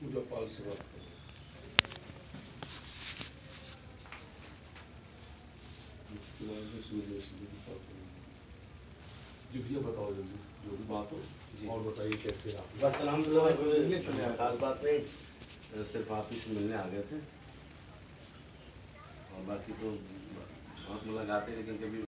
पूजा पाल से बात करें। जी भैया बताओ जल्दी जो भी बात हो और बताइए कैसे आप। बस अल्हम्दुलिल्लाह खास बात नहीं, सिर्फ आप ही से मिलने आ गए थे और बाकी तो बहुत मुलाकातें लेकिन कभी